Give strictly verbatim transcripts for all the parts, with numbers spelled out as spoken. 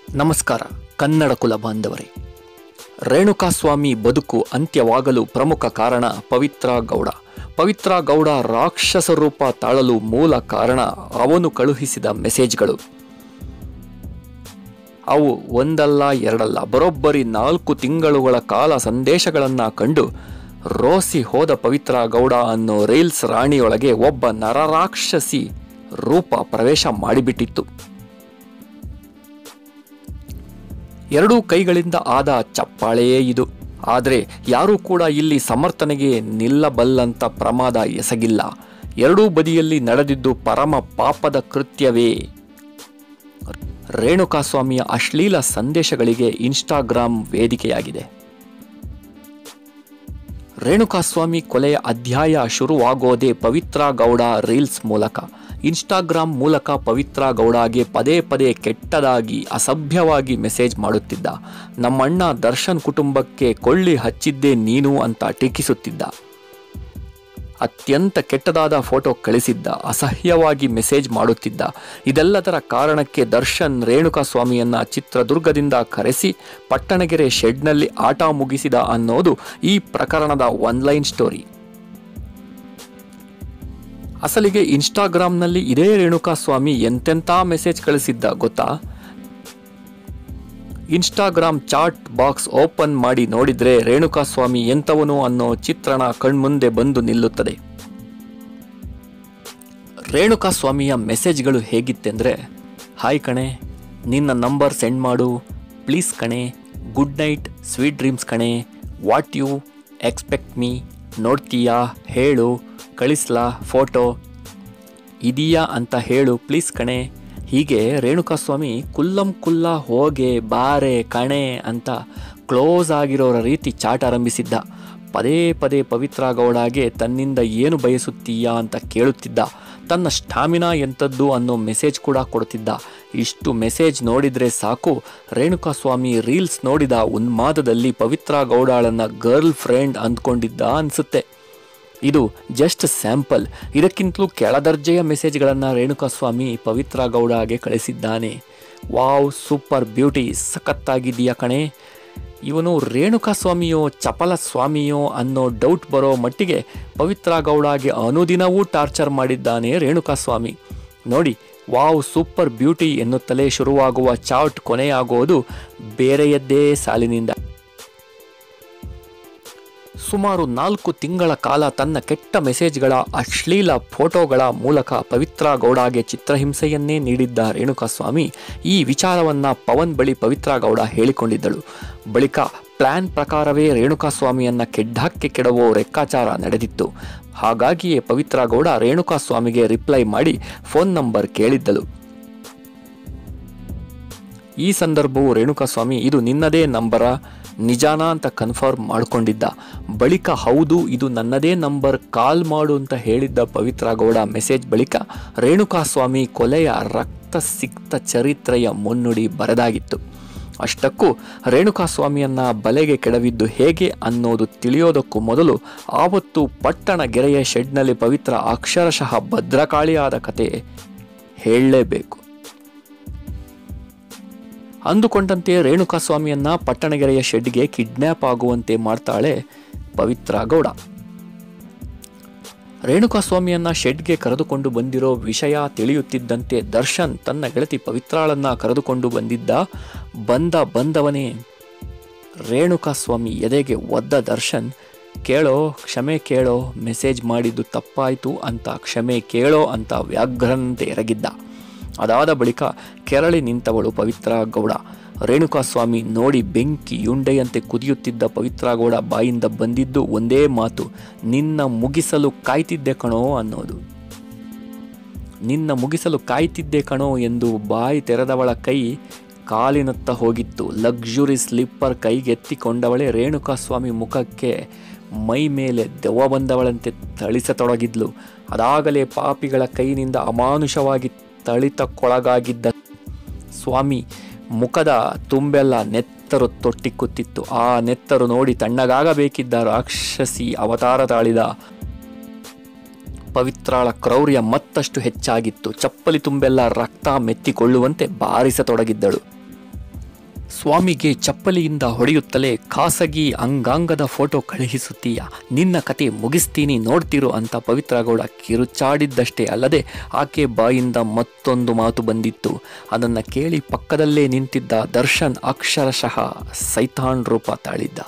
ನಮಸ್ಕಾರ ಕನ್ನಡ ಕುಲ ಬಾಂಧವರೇ. ರೇಣುಕಾಸ್ವಾಮಿ ಬದುಕು ಅಂತ್ಯವಾಗಲು ಪ್ರಮುಖ ಕಾರಣ ಪವಿತ್ರ ಗೌಡ. ಪವಿತ್ರ ಗೌಡ ರಾಕ್ಷಸ ರೂಪ ತಾಳಲು ಮೂಲ ಕಾರಣ ಅವನು ಕಳುಹಿಸಿದ ಮೆಸೇಜ್ಗಳು. ಅವು ಒಂದಲ್ಲ ಎರಡಲ್ಲ, ಬರೋಬ್ಬರಿ ನಾಲ್ಕು ತಿಂಗಳುಗಳ ಕಾಲ ಸಂದೇಶಗಳನ್ನು ಕಂಡು ರೋಸಿ ಹೋದ ಪವಿತ್ರ ಗೌಡ ಅನ್ನೋ ರೀಲ್ಸ್ ರಾಣಿಯೊಳಗೆ ಒಬ್ಬ ನರರಾಕ್ಷಸಿ ರೂಪ ಪ್ರವೇಶ ಮಾಡಿಬಿಟ್ಟಿತ್ತು. ಎರಡೂ ಕೈಗಳಿಂದ ಆದ ಚಪ್ಪಾಳೆಯೇ ಇದು. ಆದರೆ ಯಾರೂ ಕೂಡ ಇಲ್ಲಿ ಸಮರ್ಥನೆಗೆ ನಿಲ್ಲಬಲ್ಲಂತ ಪ್ರಮಾದ ಎಸಗಿಲ್ಲ. ಎರಡೂ ಬದಿಯಲ್ಲಿ ನಡೆದಿದ್ದು ಪರಮ ಪಾಪದ ಕೃತ್ಯವೇ. ರೇಣುಕಾಸ್ವಾಮಿಯ ಅಶ್ಲೀಲ ಸಂದೇಶಗಳಿಗೆ ಇನ್ಸ್ಟಾಗ್ರಾಮ್ ವೇದಿಕೆಯಾಗಿದೆ. ರೇಣುಕಾಸ್ವಾಮಿ ಕೊಲೆಯ ಅಧ್ಯಾಯ ಶುರುವಾಗೋದೇ ಪವಿತ್ರ ಗೌಡ ರೀಲ್ಸ್ ಮೂಲಕ. ಇನ್ಸ್ಟಾಗ್ರಾಮ್ ಮೂಲಕ ಪವಿತ್ರ ಗೌಡಗೆ ಪದೇ ಪದೇ ಕೆಟ್ಟದಾಗಿ ಅಸಭ್ಯವಾಗಿ ಮೆಸೇಜ್ ಮಾಡುತ್ತಿದ್ದ. ನಮ್ಮಣ್ಣ ದರ್ಶನ್ ಕುಟುಂಬಕ್ಕೆ ಕೊಳ್ಳಿ ಹಚ್ಚಿದ್ದೇ ನೀನು ಅಂತ ಟೀಕಿಸುತ್ತಿದ್ದ. ಅತ್ಯಂತ ಕೆಟ್ಟದಾದ ಫೋಟೋ ಕಳಿಸಿದ್ದ. ಅಸಹ್ಯವಾಗಿ ಮೆಸೇಜ್ ಮಾಡುತ್ತಿದ್ದ. ಇದೆಲ್ಲದರ ಕಾರಣಕ್ಕೆ ದರ್ಶನ್ ರೇಣುಕಾಸ್ವಾಮಿಯನ್ನ ಚಿತ್ರದುರ್ಗದಿಂದ ಕರೆಸಿ ಪಟ್ಟಣಗೆರೆ ಶೆಡ್ನಲ್ಲಿ ಆಟ ಮುಗಿಸಿದ ಅನ್ನೋದು ಈ ಪ್ರಕರಣದ ಒನ್ಲೈನ್ ಸ್ಟೋರಿ. ಅಸಲಿಗೆ ಇನ್ಸ್ಟಾಗ್ರಾಮ್ನಲ್ಲಿ ಇದೇ ರೇಣುಕಾಸ್ವಾಮಿ ಎಂತೆಂಥ ಮೆಸೇಜ್ ಕಳಿಸಿದ್ದ ಗೊತ್ತಾ? ಇನ್ಸ್ಟಾಗ್ರಾಮ್ ಚಾಟ್ ಬಾಕ್ಸ್ ಓಪನ್ ಮಾಡಿ ನೋಡಿದ್ರೆ ರೇಣುಕಾಸ್ವಾಮಿ ಎಂಥವನು ಅನ್ನೋ ಚಿತ್ರಣ ಕಣ್ಮುಂದೆ ಬಂದು ನಿಲ್ಲುತ್ತದೆ. ರೇಣುಕಾಸ್ವಾಮಿಯ ಮೆಸೇಜ್ಗಳು ಹೇಗಿತ್ತೆಂದ್ರೆ, ಹಾಯ್ ಕಣೆ, ನಿನ್ನ ನಂಬರ್ ಸೆಂಡ್ ಮಾಡು ಪ್ಲೀಸ್ ಕಣೆ, ಗುಡ್ ನೈಟ್ ಸ್ವೀಟ್ ಡ್ರೀಮ್ಸ್ ಕಣೆ, ವಾಟ್ ಯು ಎಕ್ಸ್ಪೆಕ್ಟ್ ಮೀ, ನೋಡ್ತೀಯಾ ಹೇಳು, ಕಳಿಸ್ಲಾ ಫೋಟೋ, ಇದೀಯಾ ಅಂತ ಹೇಳು ಪ್ಲೀಸ್ ಕಣೆ. ಹೀಗೆ ರೇಣುಕಾಸ್ವಾಮಿ ಕುಲ್ಲಂ ಕುಲ್ಲ ಹೋಗೆ ಬಾರೆ ಕಣೆ ಅಂತ ಕ್ಲೋಸ್ ಆಗಿರೋರ ರೀತಿ ಚಾಟ್ ಆರಂಭಿಸಿದ್ದ. ಪದೇ ಪದೇ ಪವಿತ್ರ ಗೌಡಗೆ ತನ್ನಿಂದ ಏನು ಬಯಸುತ್ತೀಯಾ ಅಂತ ಕೇಳುತ್ತಿದ್ದ. ತನ್ನ ಸ್ಟಾಮಿನಾ ಎಂಥದ್ದು ಅನ್ನೋ ಮೆಸೇಜ್ ಕೂಡ ಕೊಡ್ತಿದ್ದ. ಇಷ್ಟು ಮೆಸೇಜ್ ನೋಡಿದರೆ ಸಾಕು, ರೇಣುಕಾಸ್ವಾಮಿ ರೀಲ್ಸ್ ನೋಡಿದ ಉನ್ಮಾದದಲ್ಲಿ ಪವಿತ್ರ ಗೌಡಳನ್ನ ಗರ್ಲ್ ಫ್ರೆಂಡ್ ಅಂದ್ಕೊಂಡಿದ್ದ ಅನಿಸುತ್ತೆ. ಇದು ಜಸ್ಟ್ ಸ್ಯಾಂಪಲ್. ಇದಕ್ಕಿಂತಲೂ ಕೆಳದರ್ಜೆಯ ಮೆಸೇಜ್ಗಳನ್ನು ರೇಣುಕಾಸ್ವಾಮಿ ಪವಿತ್ರ ಗೌಡಗೆ ಕಳಿಸಿದ್ದಾನೆ. ವಾವ್, ಸೂಪರ್ ಬ್ಯೂಟಿ, ಸಖತ್ತಾಗಿದೆಯಾ ಕಣೆ. ಇವನು ರೇಣುಕಾಸ್ವಾಮಿಯೋ ಚಪಲ ಸ್ವಾಮಿಯೋ ಅನ್ನೋ ಡೌಟ್ ಬರೋ ಮಟ್ಟಿಗೆ ಪವಿತ್ರ ಗೌಡಗೆ ಅನುದಿನವೂ ಟಾರ್ಚರ್ ಮಾಡಿದ್ದಾನೆ ರೇಣುಕಾಸ್ವಾಮಿ. ನೋಡಿ, ವಾವ್ ಸೂಪರ್ ಬ್ಯೂಟಿ ಎನ್ನುತ್ತಲೇ ಶುರುವಾಗುವ ಚಾಟ್ ಕೊನೆಯಾಗೋದು ಬೇರೆಯದ್ದೇ ಸಾಲಿನಿಂದ. ಸುಮಾರು ನಾಲ್ಕು ತಿಂಗಳ ಕಾಲ ತನ್ನ ಕೆಟ್ಟ ಮೆಸೇಜ್ಗಳ ಅಶ್ಲೀಲ ಫೋಟೋಗಳ ಮೂಲಕ ಪವಿತ್ರ ಗೌಡಗೆ ಚಿತ್ರಹಿಂಸೆಯನ್ನೇ ನೀಡಿದ್ದ ರೇಣುಕಾಸ್ವಾಮಿ ಈ ವಿಚಾರವನ್ನು ಪವನ್ ಬಳಿ ಪವಿತ್ರ ಗೌಡ ಹೇಳಿಕೊಂಡಿದ್ದಳು. ಬಳಿಕ ಪ್ಲಾನ್ ಪ್ರಕಾರವೇ ರೇಣುಕಾಸ್ವಾಮಿಯನ್ನ ಕೆಡ್ಡಾಕ್ಕೆ ಕೆಡವೋ ಲೆಕ್ಕಾಚಾರ ನಡೆದಿತ್ತು. ಹಾಗಾಗಿಯೇ ಪವಿತ್ರ ಗೌಡ ರೇಣುಕಾಸ್ವಾಮಿಗೆ ರಿಪ್ಲೈ ಮಾಡಿ ಫೋನ್ ನಂಬರ್ ಕೇಳಿದ್ದಳು. ಈ ಸಂದರ್ಭವು ರೇಣುಕಾಸ್ವಾಮಿ ಇದು ನಿನ್ನದೇ ನಂಬರ, ನಿಜಾನ ಅಂತ ಕನ್ಫರ್ಮ್ ಮಾಡಿಕೊಂಡಿದ್ದ. ಬಳಿಕ ಹೌದು ಇದು ನನ್ನದೇ ನಂಬರ್, ಕಾಲ್ ಮಾಡು ಅಂತ ಹೇಳಿದ್ದ ಪವಿತ್ರ ಗೌಡ ಮೆಸೇಜ್ ಬಳಿಕ ರೇಣುಕಾಸ್ವಾಮಿ ಕೊಲೆಯ ರಕ್ತ ಸಿಕ್ತ ಚರಿತ್ರೆಯ ಮುನ್ನುಡಿ ಬರೆದಾಗಿತ್ತು. ಅಷ್ಟಕ್ಕೂ ರೇಣುಕಾಸ್ವಾಮಿಯನ್ನ ಬಲೆಗೆ ಕೆಡವಿದ್ದು ಹೇಗೆ ಅನ್ನೋದು ತಿಳಿಯೋದಕ್ಕೂ ಮೊದಲು ಆವತ್ತು ಪಟ್ಟಣ ಗೆರೆಯ ಶೆಡ್ನಲ್ಲಿ ಪವಿತ್ರ ಅಕ್ಷರಶಃ ಭದ್ರಕಾಳಿಯಾದ ಕತೆ ಹೇಳಲೇಬೇಕು. ಅಂದುಕೊಂಡಂತೆ ರೇಣುಕಾಸ್ವಾಮಿಯನ್ನ ಪಟ್ಟಣಗೆರೆಯ ಶೆಡ್ಗೆ ಕಿಡ್ನ್ಯಾಪ್ ಆಗುವಂತೆ ಮಾಡ್ತಾಳೆ ಪವಿತ್ರ ಗೌಡ. ರೇಣುಕಾಸ್ವಾಮಿಯನ್ನ ಶೆಡ್ಗೆ ಕರೆದುಕೊಂಡು ಬಂದಿರೋ ವಿಷಯ ತಿಳಿಯುತ್ತಿದ್ದಂತೆ ದರ್ಶನ್ ತನ್ನ ಗೆಳತಿ ಪವಿತ್ರಾಳನ್ನ ಕರೆದುಕೊಂಡು ಬಂದಿದ್ದ. ಬಂದ ಬಂದವನೇ ರೇಣುಕಾಸ್ವಾಮಿ ಎದೆಗೆ ಒದ್ದ ದರ್ಶನ್, ಕೇಳೋ ಕ್ಷಮೆ ಕೇಳೋ, ಮೆಸೇಜ್ ಮಾಡಿದ್ದು ತಪ್ಪಾಯಿತು ಅಂತ ಕ್ಷಮೆ ಕೇಳೋ ಅಂತ ವ್ಯಾಘ್ರನಂತೆ ಎರಗಿದ್ದ. ಅದಾದ ಬಳಿಕ ಕೆರಳಿ ನಿಂತವಳು ಪವಿತ್ರ ಗೌಡ. ರೇಣುಕಾಸ್ವಾಮಿ ನೋಡಿ ಬೆಂಕಿ ಯುಂಡೆಯಂತೆ ಕುದಿಯುತ್ತಿದ್ದ ಪವಿತ್ರ ಗೌಡ ಬಾಯಿಂದ ಬಂದಿದ್ದು ಒಂದೇ ಮಾತು, ನಿನ್ನ ಮುಗಿಸಲು ಕಾಯ್ತಿದ್ದೆ ಕಣೋ ಅನ್ನೋದು. ನಿನ್ನ ಮುಗಿಸಲು ಕಾಯ್ತಿದ್ದೆ ಕಣೋ ಎಂದು ಬಾಯಿ ತೆರೆದವಳ ಕೈ ಕಾಲಿನತ್ತ ಹೋಗಿತ್ತು. ಲಕ್ಸುರಿ ಸ್ಲಿಪ್ಪರ್ ಕೈಗೆತ್ತಿಕೊಂಡವಳೆ ರೇಣುಕಾಸ್ವಾಮಿ ಮುಖಕ್ಕೆ ಮೈ ಮೇಲೆ ದೆವ್ವ ಬಂದವಳಂತೆ ಥಳಿಸತೊಡಗಿದ್ಲು. ಅದಾಗಲೇ ಪಾಪಿಗಳ ಕೈನಿಂದ ಅಮಾನುಷವಾಗಿ ಥಳಿತಕ್ಕೊಳಗಾಗಿದ್ದ ಸ್ವಾಮಿ ಮುಖದ ತುಂಬೆಲ್ಲ ನೆತ್ತರು ತೊಟ್ಟಿಕ್ಕುತ್ತಿತ್ತು. ಆ ನೆತ್ತರು ನೋಡಿ ತಣ್ಣಗಾಗಬೇಕಿದ್ದ ರಾಕ್ಷಸಿ ಅವತಾರ ತಾಳಿದ ಪವಿತ್ರಾಳ ಕ್ರೌರ್ಯ ಮತ್ತಷ್ಟು ಹೆಚ್ಚಾಗಿತ್ತು. ಚಪ್ಪಲಿ ತುಂಬೆಲ್ಲ ರಕ್ತ ಮೆತ್ತಿಕೊಳ್ಳುವಂತೆ ಬಾರಿಸತೊಡಗಿದ್ದಳು. ಸ್ವಾಮಿಗೆ ಚಪ್ಪಲಿಯಿಂದ ಹೊಡೆಯುತ್ತಲೇ ಖಾಸಗಿ ಅಂಗಾಂಗದ ಫೋಟೋ ಕಳುಹಿಸುತ್ತೀಯ, ನಿನ್ನ ಕತೆ ಮುಗಿಸ್ತೀನಿ ನೋಡ್ತಿರು ಅಂತ ಪವಿತ್ರ ಗೌಡ ಕಿರುಚಾಡಿದ್ದಷ್ಟೇ ಅಲ್ಲದೆ ಆಕೆ ಬಾಯಿಂದ ಮತ್ತೊಂದು ಮಾತು ಬಂದಿತ್ತು. ಅದನ್ನು ಕೇಳಿ ಪಕ್ಕದಲ್ಲೇ ನಿಂತಿದ್ದ ದರ್ಶನ್ ಅಕ್ಷರಶಃ ಸೈತಾನ್ ರೂಪ ತಾಳಿದ್ದ.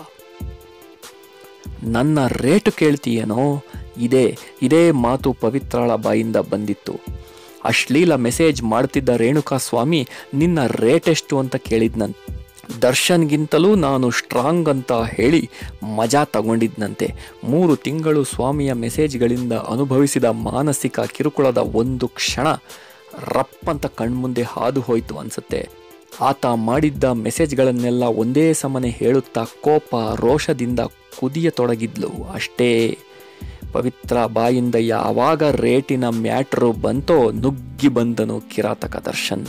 ನನ್ನ ರೇಟು ಕೇಳ್ತೀಯೇನೋ? ಇದೇ ಇದೇ ಮಾತು ಪವಿತ್ರಾಳ ಬಾಯಿಂದ ಬಂದಿತ್ತು. ಅಶ್ಲೀಲ ಮೆಸೇಜ್ ಮಾಡ್ತಿದ್ದ ರೇಣುಕಾ ಸ್ವಾಮಿ ನಿನ್ನ ರೇಟ್ ಎಷ್ಟು ಅಂತ ಕೇಳಿದ್ನಂತೆ. ದರ್ಶನ್ಗಿಂತಲೂ ನಾನು ಸ್ಟ್ರಾಂಗ್ ಅಂತ ಹೇಳಿ ಮಜಾ ತಗೊಂಡಿದ್ನಂತೆ. ಮೂರು ತಿಂಗಳು ಸ್ವಾಮಿಯ ಮೆಸೇಜ್ಗಳಿಂದ ಅನುಭವಿಸಿದ ಮಾನಸಿಕ ಕಿರುಕುಳದ ಒಂದು ಕ್ಷಣ ರಪ್ಪಂತ ಕಣ್ಮುಂದೆ ಹಾದು ಹೋಯಿತು ಅನ್ಸುತ್ತೆ. ಆತ ಮಾಡಿದ್ದ ಮೆಸೇಜ್ಗಳನ್ನೆಲ್ಲ ಒಂದೇ ಸಮನೆ ಹೇಳುತ್ತಾ ಕೋಪ ರೋಷದಿಂದ ಕುದಿಯತೊಡಗಿದ್ಲು ಅಷ್ಟೇ. ಪವಿತ್ರ ಬಾಯಿಂದ ಯಾವಾಗ ರೇಟಿನ ಮ್ಯಾಟ್ರು ಬಂತೋ ನುಗ್ಗಿ ಬಂದನು ಕಿರಾತಕ ದರ್ಶನ್.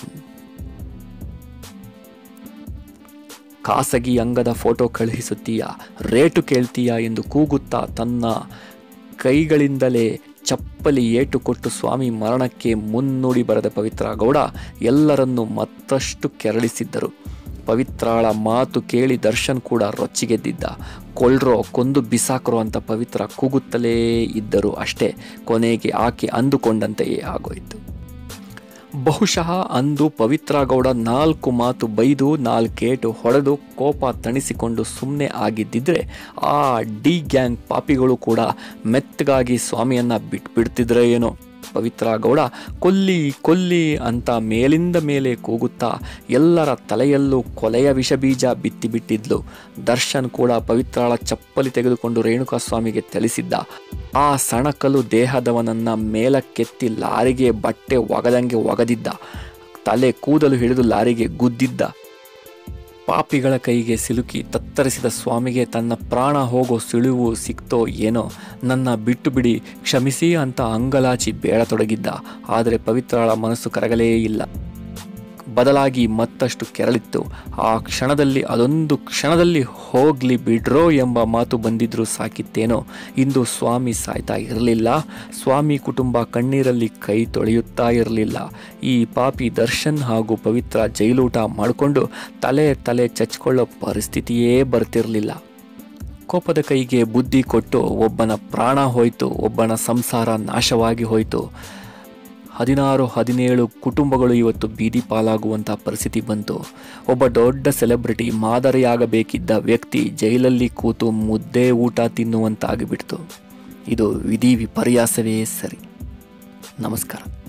ಖಾಸಗಿ ಅಂಗದ ಫೋಟೋ ಕಳುಹಿಸುತ್ತೀಯಾ, ರೇಟು ಕೇಳ್ತೀಯಾ ಎಂದು ಕೂಗುತ್ತಾ ತನ್ನ ಕೈಗಳಿಂದಲೇ ಚಪ್ಪಲಿ ಏಟು ಕೊಟ್ಟು ಸ್ವಾಮಿ ಮರಣಕ್ಕೆ ಮುನ್ನುಡಿ ಬರೆದ ಪವಿತ್ರ ಗೌಡ ಎಲ್ಲರನ್ನೂ ಮತ್ತಷ್ಟು ಕೆರಳಿಸಿದ್ದರು. ಪವಿತ್ರಾಳ ಮಾತು ಕೇಳಿ ದರ್ಶನ್ ಕೂಡ ರೊಚ್ಚಿಗೆದ್ದಿದ್ದ. ಕೊಳ್ರೋ ಕೊಂದು ಬಿಸಾಕ್ರೋ ಅಂತ ಪವಿತ್ರ ಕೂಗುತ್ತಲೇ ಇದ್ದರು ಅಷ್ಟೇ. ಕೊನೆಗೆ ಆಕೆ ಅಂದುಕೊಂಡಂತೆಯೇ ಆಗೋಯಿತು. ಬಹುಶಃ ಅಂದು ಪವಿತ್ರ ಗೌಡ ನಾಲ್ಕು ಮಾತು ಬೈದು ನಾಲ್ಕೇಟು ಹೊಡೆದು ಕೋಪ ತಣಿಸಿಕೊಂಡು ಸುಮ್ಮನೆ ಆಗಿದ್ದಿದ್ರೆ ಆ ಡಿ ಗ್ಯಾಂಗ್ ಪಾಪಿಗಳು ಕೂಡ ಮೆತ್ತಗಾಗಿ ಸ್ವಾಮಿಯನ್ನ ಬಿಟ್ಬಿಡ್ತಿದ್ರೆ ಏನೋ. ಪವಿತ್ರ ಗೌಡ ಕೊಲ್ಲಿ ಕೊಲ್ಲಿ ಅಂತ ಮೇಲಿಂದ ಮೇಲೆ ಕೂಗುತ್ತಾ ಎಲ್ಲರ ತಲೆಯಲ್ಲೂ ಕೊಲೆಯ ವಿಷಬೀಜ ಬಿತ್ತಿಬಿಟ್ಟಿದ್ಲು. ದರ್ಶನ್ ಕೂಡ ಪವಿತ್ರಾಳ ಚಪ್ಪಲಿ ತೆಗೆದುಕೊಂಡು ರೇಣುಕಾ ಸ್ವಾಮಿಗೆ ತಿಳಿಸಿದ್ದ. ಆ ಸಣಕಲು ದೇಹದವನನ್ನ ಮೇಲಕ್ಕೆತ್ತಿ ಲಾರಿಗೆ ಬಟ್ಟೆ ಒಗದಂಗೆ ಒಗದಿದ್ದ. ತಲೆ ಕೂದಲು ಹಿಡಿದು ಲಾರಿಗೆ ಗುದ್ದಿದ್ದ. ಪಾಪಿಗಳ ಕೈಗೆ ಸಿಲುಕಿ ತತ್ತರಿಸಿದ ಸ್ವಾಮಿಗೆ ತನ್ನ ಪ್ರಾಣ ಹೋಗೋ ಸುಳಿವು ಸಿಕ್ತೋ ಏನೋ. ನನ್ನ ಬಿಟ್ಟು ಬಿಡಿ, ಕ್ಷಮಿಸಿ ಅಂತ ಅಂಗಲಾಚಿ ಬೇಡತೊಡಗಿದ್ದ. ಆದರೆ ಪವಿತ್ರಾಳ ಮನಸ್ಸು ಕರಗಲೇ ಇಲ್ಲ. ಬದಲಾಗಿ ಮತ್ತಷ್ಟು ಕೆರಳಿತ್ತು. ಆ ಕ್ಷಣದಲ್ಲಿ ಅದೊಂದು ಕ್ಷಣದಲ್ಲಿ ಹೋಗ್ಲಿ ಬಿಡ್ರೋ ಎಂಬ ಮಾತು ಬಂದಿದ್ರೂ ಸಾಕಿತ್ತೇನೋ. ಇಂದು ಸ್ವಾಮಿ ಸಾಯ್ತಾ ಇರಲಿಲ್ಲ. ಸ್ವಾಮಿ ಕುಟುಂಬ ಕಣ್ಣೀರಲ್ಲಿ ಕೈ ತೊಳೆಯುತ್ತಾ ಇರಲಿಲ್ಲ. ಈ ಪಾಪಿ ದರ್ಶನ್ ಹಾಗೂ ಪವಿತ್ರ ಜೈಲೂಟ ಮಾಡಿಕೊಂಡು ತಲೆ ತಲೆ ಚಚ್ಕೊಳ್ಳೋ ಪರಿಸ್ಥಿತಿಯೇ ಬರ್ತಿರಲಿಲ್ಲ. ಕೋಪದ ಕೈಗೆ ಬುದ್ಧಿ ಕೊಟ್ಟು ಒಬ್ಬನ ಪ್ರಾಣ ಹೋಯಿತು, ಒಬ್ಬನ ಸಂಸಾರ ನಾಶವಾಗಿ ಹೋಯಿತು. ಹದಿನಾರು ಹದಿನೇಳು ಕುಟುಂಬಗಳು ಇವತ್ತು ಬೀದಿ ಪಾಲಾಗುವಂಥ ಪರಿಸ್ಥಿತಿ ಬಂತು. ಒಬ್ಬ ದೊಡ್ಡ ಸೆಲೆಬ್ರಿಟಿ, ಮಾದರಿಯಾಗಬೇಕಿದ್ದ ವ್ಯಕ್ತಿ ಜೈಲಲ್ಲಿ ಕೂತು ಮುದ್ದೆ ಊಟ ತಿನ್ನುವಂತಾಗಿಬಿಡ್ತು. ಇದು ವಿಧಿ ವಿಪರ್ಯಾಸವೇ ಸರಿ. ನಮಸ್ಕಾರ.